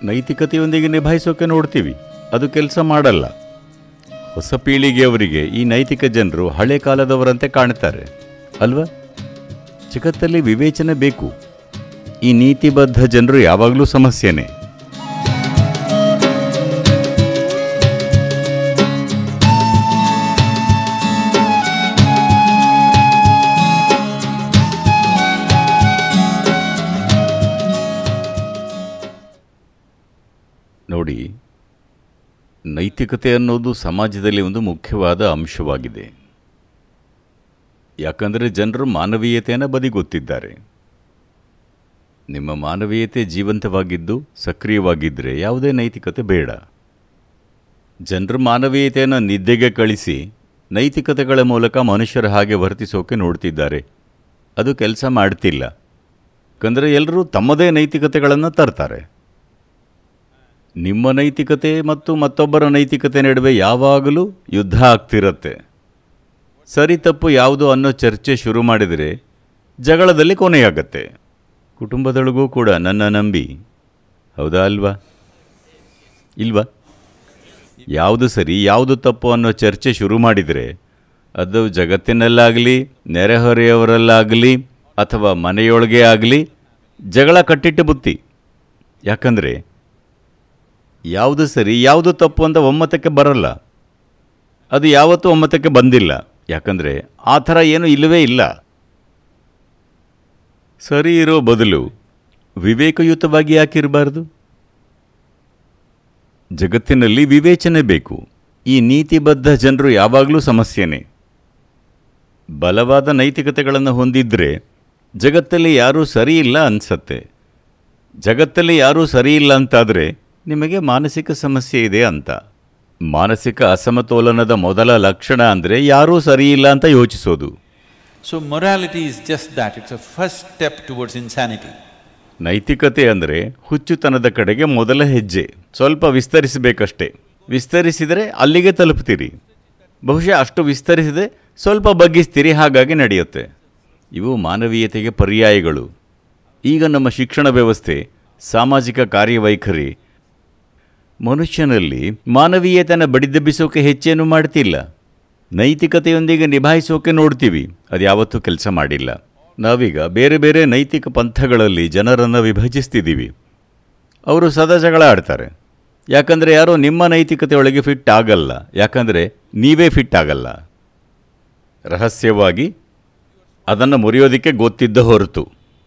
ನೈತಿಕತೆಯೊಂದಿಗೆ ನಿಭಾಯಿಸೋಕೆ ನೋಡ್ತೀವಿ, ಅದು ಕೆಲಸ ಮಾಡಲ್ಲ. ಹೊಸ ಪೀಳಿಗೆಯವರಿಗೆ ಈ ನೈತಿಕ ಜನರು ಹಳೆ ಕಾಲದವರಂತೆ ಕಾಣ್ತಾರೆ ಅಲ್ವಾ? ಜಗತ್ತಲ್ಲಿ ವಿವೇಚನೆ ಬೇಕು. ಈ ನೀತಿಬದ್ಧ ಜನರು ಯಾವಾಗಲೂ ಸಮಸ್ಯೆನೇ. ನೋಡಿ, ನೈತಿಕತೆ ಅನ್ನೋದು ಸಮಾಜದಲ್ಲಿ ಒಂದು ಮುಖ್ಯವಾದ ಅಂಶವಾಗಿದೆ. ಯಾಕಂದರೆ ಜನರು ಮಾನವೀಯತೆಯನ್ನು ಬದಿಗೊತ್ತಿದ್ದಾರೆ. ನಿಮ್ಮ ಮಾನವೀಯತೆ ಜೀವಂತವಾಗಿದ್ದು ಸಕ್ರಿಯವಾಗಿದ್ದರೆ ಯಾವುದೇ ನೈತಿಕತೆ ಬೇಡ. ಜನರು ಮಾನವೀಯತೆಯನ್ನು ನಿದ್ದೆಗೆ ಕಳಿಸಿ ನೈತಿಕತೆಗಳ ಮೂಲಕ ಮನುಷ್ಯರ ಹಾಗೆ ವರ್ತಿಸೋಕೆ ನೋಡ್ತಿದ್ದಾರೆ. ಅದು ಕೆಲಸ ಮಾಡ್ತಿಲ್ಲ. ಯಾಕಂದರೆ ಎಲ್ಲರೂ ತಮ್ಮದೇ ನೈತಿಕತೆಗಳನ್ನು ತರ್ತಾರೆ. ನಿಮ್ಮ ನೈತಿಕತೆ ಮತ್ತು ಮತ್ತೊಬ್ಬರ ನೈತಿಕತೆ ನಡುವೆ ಯಾವಾಗಲೂ ಯುದ್ಧ ಆಗ್ತಿರತ್ತೆ. ಸರಿ ತಪ್ಪು ಯಾವುದು ಅನ್ನೋ ಚರ್ಚೆ ಶುರು ಮಾಡಿದರೆ ಜಗಳದಲ್ಲಿ ಕೊನೆಯಾಗತ್ತೆ. ಕುಟುಂಬದೊಳಗೂ ಕೂಡ ನನ್ನ ನಂಬಿ, ಹೌದಾ ಅಲ್ವಾ? ಇಲ್ವಾ? ಯಾವುದು ಸರಿ ಯಾವುದು ತಪ್ಪು ಅನ್ನೋ ಚರ್ಚೆ ಶುರು ಮಾಡಿದರೆ ಅದು ಜಗತ್ತಿನಲ್ಲಾಗಲಿ, ನೆರೆಹೊರೆಯವರಲ್ಲಾಗಲಿ ಅಥವಾ ಮನೆಯೊಳಗೆ ಆಗಲಿ ಜಗಳ ಕಟ್ಟಿಟ್ಟು ಬುತ್ತಿ. ಯಾಕಂದರೆ ಯಾವುದು ಸರಿ ಯಾವುದು ತಪ್ಪು ಅಂತ ಒಮ್ಮತಕ್ಕೆ ಬರಲ್ಲ. ಅದು ಯಾವತ್ತೂ ಒಮ್ಮತಕ್ಕೆ ಬಂದಿಲ್ಲ. ಯಾಕಂದರೆ ಆ ಥರ ಏನೂ ಇಲ್ಲವೇ ಇಲ್ಲ. ಸರಿ ಇರೋ ಬದಲು ವಿವೇಕಯುತವಾಗಿ ಯಾಕಿರಬಾರ್ದು? ಜಗತ್ತಿನಲ್ಲಿ ವಿವೇಚನೆ ಬೇಕು. ಈ ನೀತಿಬದ್ಧ ಜನರು ಯಾವಾಗಲೂ ಸಮಸ್ಯೆನೇ. ಬಲವಾದ ನೈತಿಕತೆಗಳನ್ನು ಹೊಂದಿದ್ರೆ ಜಗತ್ತಲ್ಲಿ ಯಾರೂ ಸರಿಯಿಲ್ಲ ಅನಿಸತ್ತೆ. ಜಗತ್ತಲ್ಲಿ ಯಾರೂ ಸರಿಯಿಲ್ಲ ಅಂತಾದರೆ ನಿಮಗೆ ಮಾನಸಿಕ ಸಮಸ್ಯೆ ಇದೆ ಅಂತ. ಮಾನಸಿಕ ಅಸಮತೋಲನದ ಮೊದಲ ಲಕ್ಷಣ ಅಂದರೆ ಯಾರೂ ಸರಿಯಿಲ್ಲ ಅಂತ ಯೋಚಿಸೋದು. So morality is just that. It's a first step towards insanity. ನೈತಿಕತೆ ಅಂದರೆ ಹುಚ್ಚುತನದ ಕಡೆಗೆ ಮೊದಲ ಹೆಜ್ಜೆ. ಸ್ವಲ್ಪ ವಿಸ್ತರಿಸಬೇಕಷ್ಟೇ. ವಿಸ್ತರಿಸಿದರೆ ಅಲ್ಲಿಗೆ ತಲುಪ್ತೀರಿ. ಬಹುಶಃ ಅಷ್ಟು ವಿಸ್ತರಿಸಿದೆ ಸ್ವಲ್ಪ ಬಗ್ಗಿಸ್ತೀರಿ, ಹಾಗಾಗಿ ನಡೆಯುತ್ತೆ. ಇವು ಮಾನವೀಯತೆಗೆ ಪರ್ಯಾಯಗಳು. ಈಗ ನಮ್ಮ ಶಿಕ್ಷಣ ವ್ಯವಸ್ಥೆ, ಸಾಮಾಜಿಕ ಕಾರ್ಯವೈಖರಿ ಮನುಷ್ಯನಲ್ಲಿ ಮಾನವೀಯತೆಯನ್ನು ಬಡಿದೆಬ್ಬಿಸೋಕೆ ಹೆಚ್ಚೇನು ಮಾಡ್ತಿಲ್ಲ. ನೈತಿಕತೆಯೊಂದಿಗೆ ನಿಭಾಯಿಸೋಕೆ ನೋಡ್ತೀವಿ, ಅದು ಯಾವತ್ತೂ ಕೆಲಸ ಮಾಡಿಲ್ಲ. ನಾವೀಗ ಬೇರೆ ಬೇರೆ ನೈತಿಕ ಪಂಥಗಳಲ್ಲಿ ಜನರನ್ನು ವಿಭಜಿಸ್ತಿದ್ದೀವಿ. ಅವರು ಸದಾ ಜಗಳ ಆಡ್ತಾರೆ. ಯಾಕಂದರೆ ಯಾರೋ ನಿಮ್ಮ ನೈತಿಕತೆಯೊಳಗೆ ಫಿಟ್ ಆಗಲ್ಲ. ಯಾಕಂದರೆ ನೀವೇ ಫಿಟ್ ಆಗಲ್ಲ. ರಹಸ್ಯವಾಗಿ ಅದನ್ನು ಮುರಿಯೋದಕ್ಕೆ ಗೊತ್ತಿದ್ದ ಹೊರತು.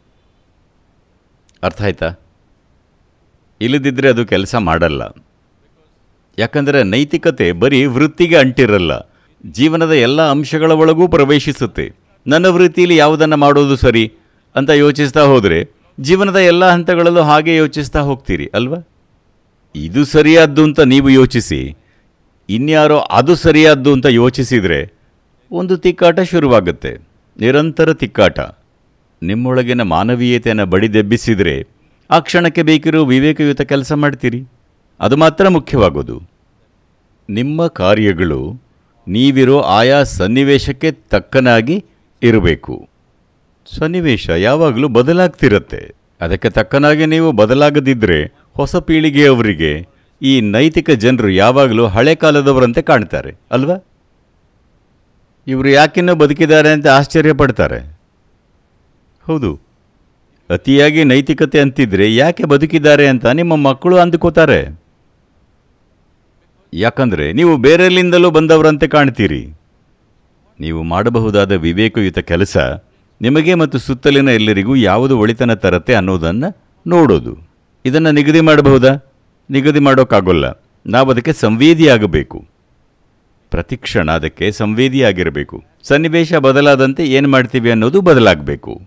ಅರ್ಥ ಆಯ್ತಾ? ಇಲ್ಲದಿದ್ದರೆ ಅದು ಕೆಲಸ ಮಾಡಲ್ಲ. ಯಾಕಂದರೆ ನೈತಿಕತೆ ಬರೀ ವೃತ್ತಿಗೆ ಅಂಟಿರಲ್ಲ, ಜೀವನದ ಎಲ್ಲ ಅಂಶಗಳ ಒಳಗೂ ಪ್ರವೇಶಿಸುತ್ತೆ. ನನ್ನ ವೃತ್ತಿಯಲ್ಲಿ ಯಾವುದನ್ನು ಮಾಡೋದು ಸರಿ ಅಂತ ಯೋಚಿಸ್ತಾ ಹೋದರೆ ಜೀವನದ ಎಲ್ಲ ಹಂತಗಳಲ್ಲೂ ಹಾಗೆ ಯೋಚಿಸ್ತಾ ಹೋಗ್ತೀರಿ ಅಲ್ವಾ? ಇದು ಸರಿಯಾದ್ದು ಅಂತ ನೀವು ಯೋಚಿಸಿ ಇನ್ಯಾರೋ ಅದು ಸರಿಯಾದ್ದು ಅಂತ ಯೋಚಿಸಿದರೆ ಒಂದು ತಿಕ್ಕಾಟ ಶುರುವಾಗುತ್ತೆ. ನಿರಂತರ ತಿಕ್ಕಾಟ. ನಿಮ್ಮೊಳಗಿನ ಮಾನವೀಯತೆಯನ್ನು ಬಡಿದೆಬ್ಬಿಸಿದರೆ ಆ ಕ್ಷಣಕ್ಕೆ ಬೇಕಿರೋ ವಿವೇಕಯುತ ಕೆಲಸ ಮಾಡ್ತೀರಿ. ಅದು ಮಾತ್ರ ಮುಖ್ಯವಾಗೋದು. ನಿಮ್ಮ ಕಾರ್ಯಗಳು ನೀವಿರೋ ಆಯಾ ಸನ್ನಿವೇಶಕ್ಕೆ ತಕ್ಕನಾಗಿ ಇರಬೇಕು. ಸನ್ನಿವೇಶ ಯಾವಾಗಲೂ ಬದಲಾಗ್ತಿರತ್ತೆ. ಅದಕ್ಕೆ ತಕ್ಕನಾಗಿ ನೀವು ಬದಲಾಗದಿದ್ದರೆ ಹೊಸ ಪೀಳಿಗೆಯವರಿಗೆ ಈ ನೈತಿಕ ಜನರು ಯಾವಾಗಲೂ ಹಳೆ ಕಾಲದವರಂತೆ ಕಾಣ್ತಾರೆ ಅಲ್ವಾ? ಇವರು ಯಾಕಿನ್ನೂ ಬದುಕಿದ್ದಾರೆ ಅಂತ ಆಶ್ಚರ್ಯ ಪಡ್ತಾರೆ. ಹೌದು, ಅತಿಯಾಗಿ ನೈತಿಕತೆ ಅಂತಿದ್ರೆ ಯಾಕೆ ಬದುಕಿದ್ದಾರೆ ಅಂತ ನಿಮ್ಮ ಮಕ್ಕಳು ಅಂದುಕೋತಾರೆ. ಯಾಕಂದರೆ ನೀವು ಬೇರೆಲ್ಲಿಂದಲೂ ಬಂದವರಂತೆ ಕಾಣ್ತೀರಿ. ನೀವು ಮಾಡಬಹುದಾದ ವಿವೇಕಯುತ ಕೆಲಸ ನಿಮಗೆ ಮತ್ತು ಸುತ್ತಲಿನ ಎಲ್ಲರಿಗೂ ಯಾವುದು ಒಳಿತನ ತರತ್ತೆ ಅನ್ನೋದನ್ನು ನೋಡೋದು. ಇದನ್ನು ನಿಗದಿ ಮಾಡಬಹುದಾ? ನಿಗದಿ ಮಾಡೋಕ್ಕಾಗೋಲ್ಲ. ನಾವು ಅದಕ್ಕೆ ಸಂವೇದಿಯಾಗಬೇಕು. ಪ್ರತಿಕ್ಷಣ ಅದಕ್ಕೆ ಸಂವೇದಿಯಾಗಿರಬೇಕು. ಸನ್ನಿವೇಶ ಬದಲಾದಂತೆ ಏನು ಮಾಡ್ತೀವಿ ಅನ್ನೋದು ಬದಲಾಗಬೇಕು.